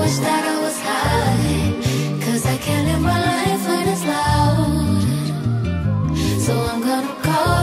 wish that I was high, 'cause I can't live my life when it's loud. So I'm gonna call